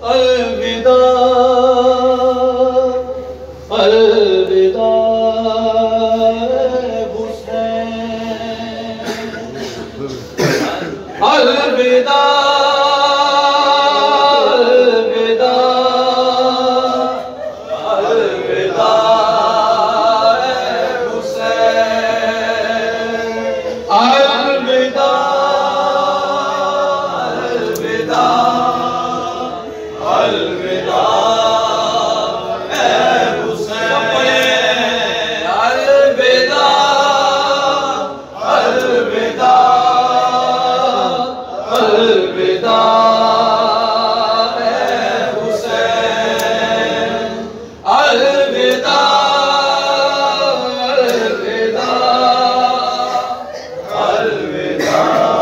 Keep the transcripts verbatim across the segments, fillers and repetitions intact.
अलविदा अलविदा हुसैन, अलविदा अलविदा अलविदा हुसैन, अलविदा अलविदा अलविदा अलविदा हुसैन, अलविदा अलविदा अलविदा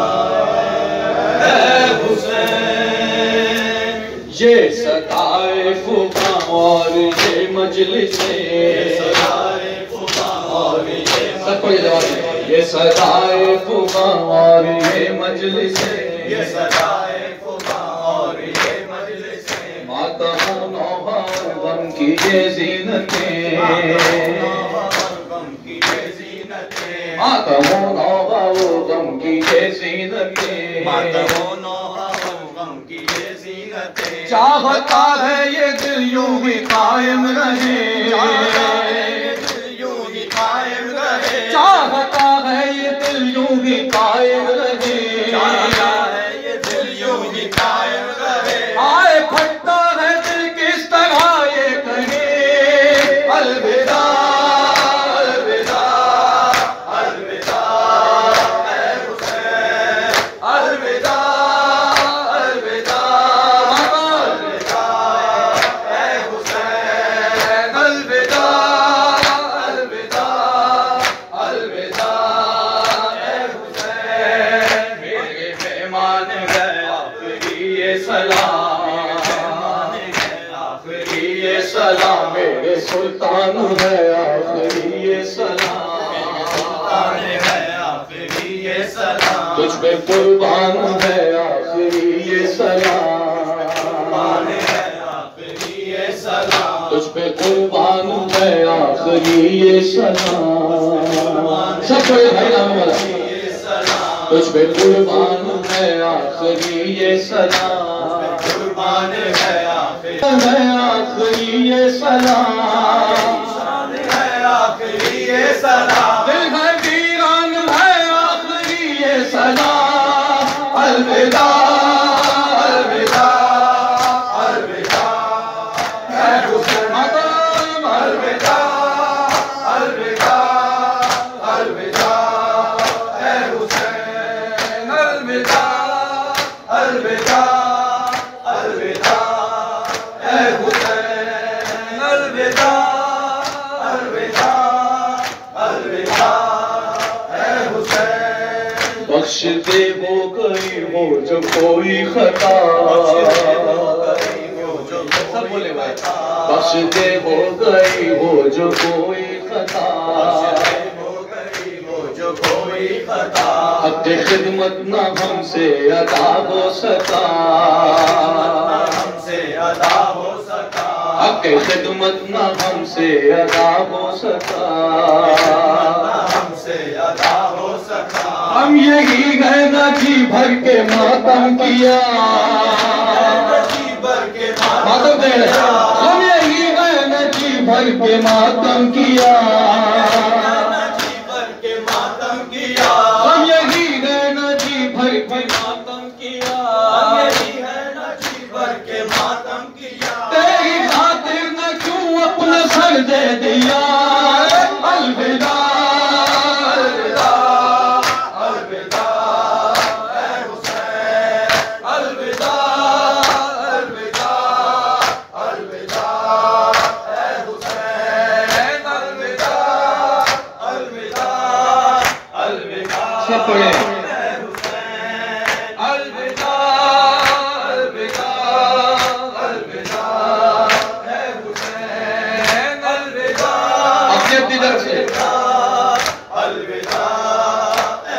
हुसैन। ये सदाए फुका और ये मजलिसे, सबको ये जवाब, ये सदाए फुका और ये मजलिसे, ये सदाए फुका और ये मजलिसे, मातमो नौहा और गम की ये ज़ीनतें, मातमो नौहा और गम की ये ज़ीनतें, मातमो नौहा और गम की ये ज़ीनतें। चाहता है ये दिल यूं ही कायम रहे, चाहता है ये दिल यूं ही कायम रहे, ये दिल यूं ही कायम रहे। आए फटता है दिल किस तरह ये कहे, अलविदा अलविदा अलविदा ऐ हुसैन, अलविदा अलविदा अलविदा ऐ हुसैन, अलविदा अलविदा अलविदा ऐ हुसैन। मेरे मेहमान है आखिरी ये सलाम, आखिरी ये सलाम, मेरे सुल्तान है आखिरी ये सलाम, है आखिरी ये सलाम, तुझ पे कुर्बान है आखिरी ये सलाम, है आखिरी ये सलाम, तुझ पे कुर्बान है आखिरी ये सलाम। सबको ये भाई नाम वाला, तुझ पे कुर्बान है आखिरी ये सलाम, कुर्बान है आखिरी ये सलाम, है आखिरी ये सलाम, दिल है वीरान है आखिरी ये सलाम, अलविदा अलविदा अलविदा ऐ हुसैन, अलविदा अलविदा अलविदा ऐ हुसैन, अलविदा अलविदा अलविदा ऐ हुसैन, अलविदा अलविदा अलविदा ऐ हुसैन। बख्श दे वो गई हो जो कोई खता, सब बोले भाई, बख्श दे हो गई हो जो कोई खता, हक़ खिदमत न हमसे अदा हो सका, हमसे अदा हो सका, हक़ खिदमत न हमसे अदा हो सका, हमसे अदा हो सका। हम यही गए न जी भर के मातम किया, मातम दे रहे, हम यही गए न जी भर के मातम किया, हम यही गए न जी भर के मातम किया, हम यही है न जी भर के मातम किया, तेरी खातिर न क्यों अपना सर दे दिया, अलविदा अलविदा अलविदा ऐ हुसैन, अलविदा अलविदा अलविदा ऐ हुसैन, अलविदा अलविदा अलविदा। सब पढ़े, अलविदा अलविदा अलविदा ऐ हुसैन, अलविदा अपनी अपनी तरफ से, अलविदा ऐ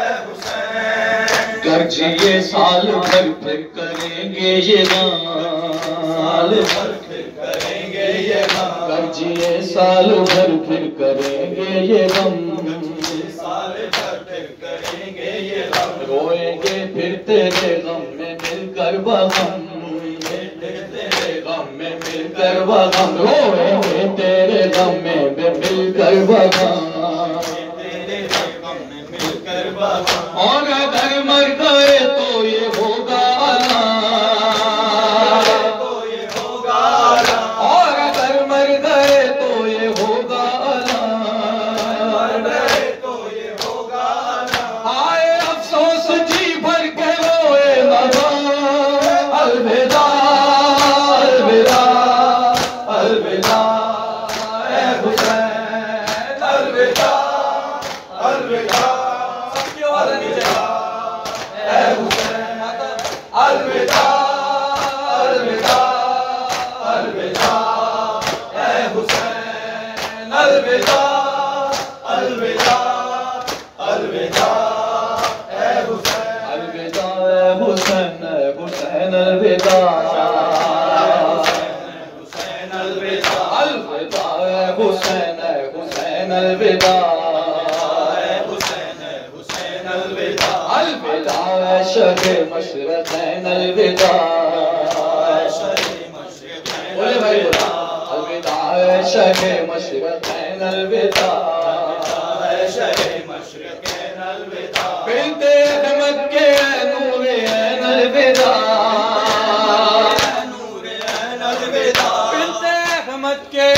हुसैन। गर्जिए साल भर फिर करेंगे ये गान, साल भर फिर करेंगे ये गम, गमजिए साल भर फिर करेंगे ये गम, साल भर फिर करेंगे ये गम, रोएंगे फिर तेरे गम में मिलकर बगम, तेरे गम में मिलकर बगम, रोएंगे तेरे गम में मिलकर बगम, तेरे गम में मिलकर बगम। और अगर मर गए तो ये होगा शगे मशरक़ैन अलविदा, बोले भाई बोला अलविदा शगे मशरक़ैन अलविदा, शगे मशरक़ैन अलविदा, बिनते अहमद के नूर ऐन अलविदा, नूर ऐन अलविदा, बिनते अहमद के